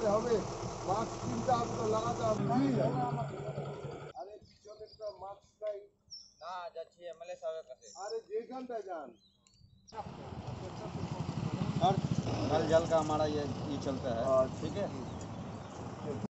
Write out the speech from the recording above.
লাগাতে হবে, মাস্ক কিনতে হবে তো লাগাতে হবে। আরে পিছনে তো মাস্ক নাই। না যাচ্ছি এমএলএ সাহেবের কাছে। আরে যেখানটা যান। और नल जल का हमारा ये चलता है, ठीक है।